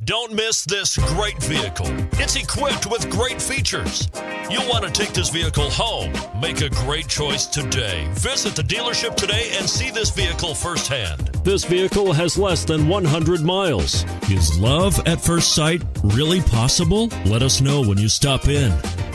Don't miss this great vehicle. It's equipped with great features. You'll want to take this vehicle home. Make a great choice today. Visit the dealership today and see this vehicle firsthand. This vehicle has less than 100 miles. Is love at first sight really possible? Let us know when you stop in.